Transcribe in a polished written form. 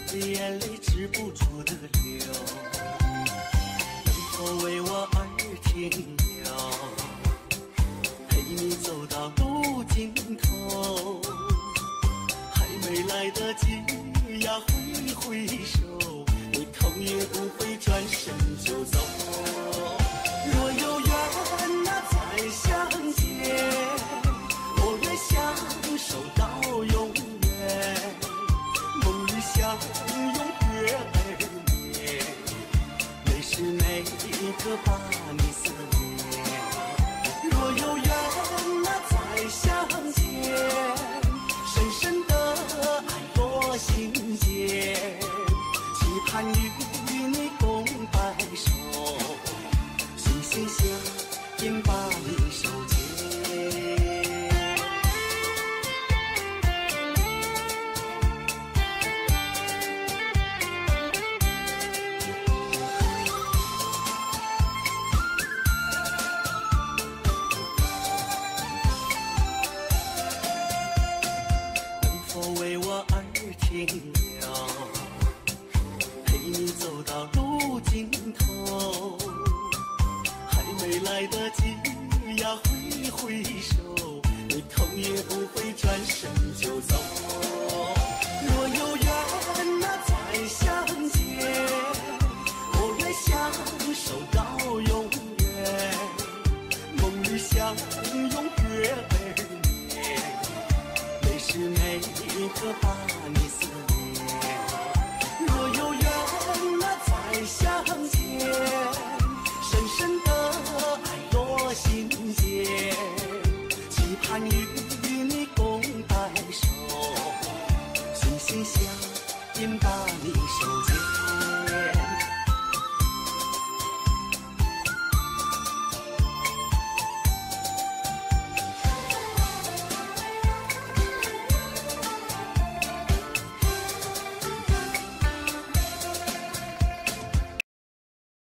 的眼泪止不住的流，能否为我而停留？陪你走到路尽头，还没来得及呀挥挥手，你头也不回转身就走。若有缘那再相见，我愿相守到永远，梦里相拥月儿圆，每时每刻把你思念。若有缘那再相见，深深的爱落心间，期盼与你共白首，心心相印把你手牵。为我而停留，陪你走到路尽头，还没来得及呀挥挥手，你头也不回转身就走。若有缘那再相见，我愿相守到永远，梦里相拥月儿圆，每时每刻把你思念。若有缘那再相见，深深的爱落心间，期盼与你共白首，心心相印把你手牵。